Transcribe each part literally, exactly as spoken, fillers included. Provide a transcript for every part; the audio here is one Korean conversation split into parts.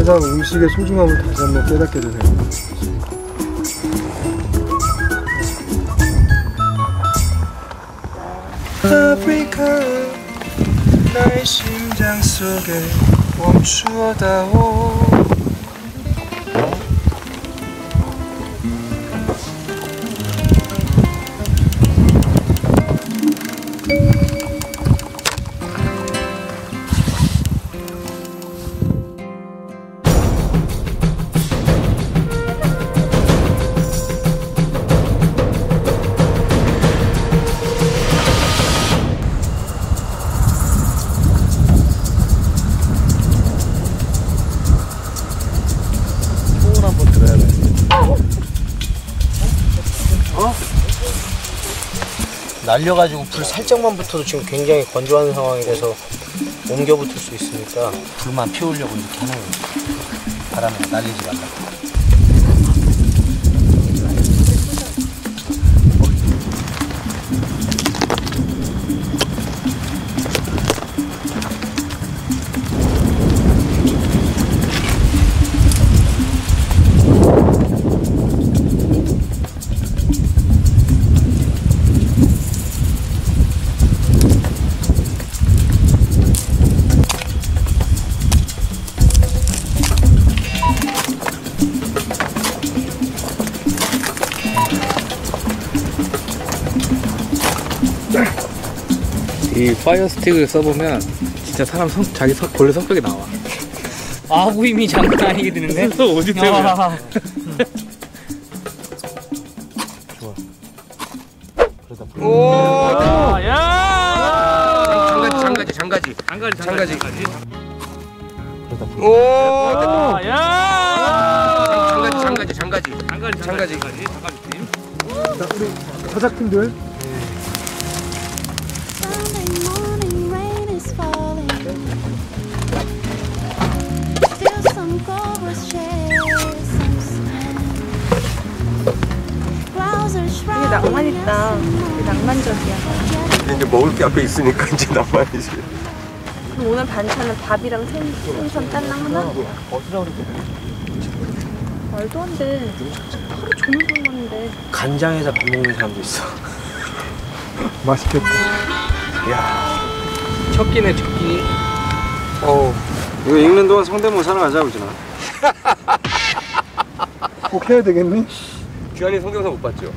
세상 음식의 소중함을 다시 한번 깨닫게 되네요. 아프리카 나의 심장 속에 멈추어다오. 날려가지고 불 살짝만 붙어도 지금 굉장히 건조한 상황이라서 옮겨 붙을 수 있으니까 불만 피우려고 이렇게 하는 거예요. 바람에 날리지 말라고. 이 파이어 스틱을 써보면 진짜 사람 성, 자기 성, 본래 성격이 나와. 아구 힘이 장난 아니게 드는데? 어디 때문에? 좋아. 그러다 불. 오! 아, 야! 장가지, 장가지, 장가지, 장가지, 장가지. 그러다 불. 오! 아, 야! 장가지, 장가지, 장가지, 장가지, 장가지, 장가지 팀. 자, 우리 제작팀들. 되게 낭만 있다. 되게 낭만적이야. 이제 먹을 게 앞에 있으니까 이제 낭만이지. 그럼 오늘 반찬은 밥이랑 생, 생선 딸랑 하나? 어디라 그랬지? 말도 안 돼. 하루 종일 굶었는데. 간장에다 밥 먹는 사람도 있어. 맛있겠다. 이야. 첫 끼네, 첫 끼. 어. 이거 읽는 동안 성대모사 하나 하자, 우진아. 꼭 해야 되겠니? 규환이 성대모사 못 봤죠?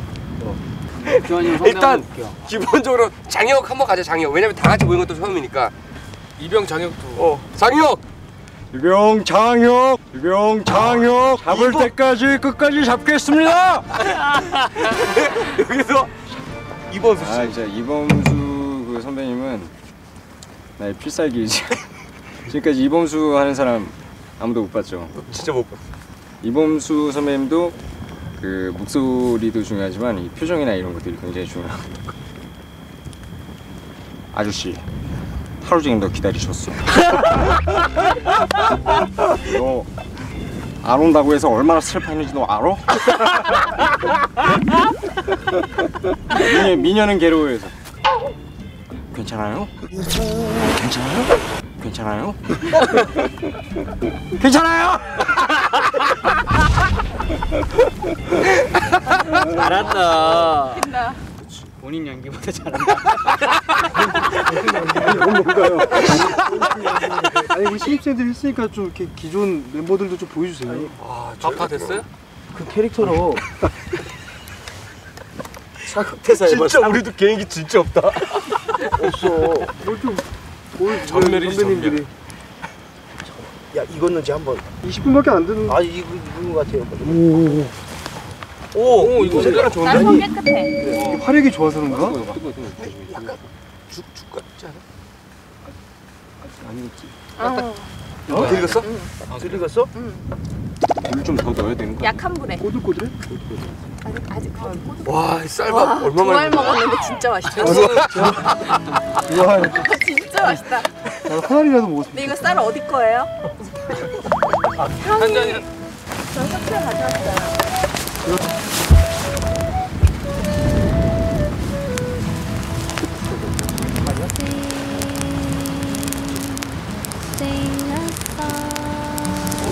일단 기본적으로 장혁 한번 가자. 장혁. 왜냐면 다 같이 모인 것도 처음이니까. 이병 장혁도. 어. 장혁. 이병 장혁, 이병 장혁 잡을 이병... 때까지 끝까지 잡겠습니다. 여기서 이범수 씨. 아 진짜 이범수 그 선배님은 나의 필살기지. 지금까지 이범수 하는 사람 아무도 못 봤죠. 진짜 못 봤어. 이범수 선배님도 그 목소리도 중요하지만 이 표정이나 이런 것들이 굉장히 중요합니다. 아저씨 하루 종일 너 기다리셨어. 너 안 온다고 해서 얼마나 슬퍼했는지 너 알아? 미녀, 미녀는 괴로워해서 괜찮아요? 괜찮아요? 괜찮아요? 괜찮아요? 잘한다. 된다. 본인 연기보다 잘한다. 이건 뭔가요? 아니 우리 신입생들 했으니까 좀 이렇게 기존 멤버들도 좀 보여주세요. 아, 답다 됐어요? 그 캐릭터로 사극대사 해봐. 진짜 우리도 개인기 진짜 없다. 없어. 뭘좀 뭘 전멸이지, 선배님들이. 야 이거는 이제 한번 이십 분밖에 안 되는. 아 이거 이거 같아요. 오. 오, 오 이거 색깔은 좋은데? 난손 깨끗해. 이게 화력이 좋아서 그런가? 약간 죽죽 같지 않아? 아니겠지. 어. 어? 들익었어? 응. 아, 들익었어? 응. 물 좀 더 넣어야 되는 거. 약한 불에. 꼬들꼬들해? 아직 아직 그건 꼬들. 와, 이 쌀밥 얼마만에 두알 먹었는데 진짜 맛있다. 우와. 진짜 맛있다. 나 하나리라도 먹었어. 근데 이거 쌀 어디 거예요? 한 잔이 전 석쇠 가져왔어요.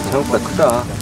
생각보다 크다.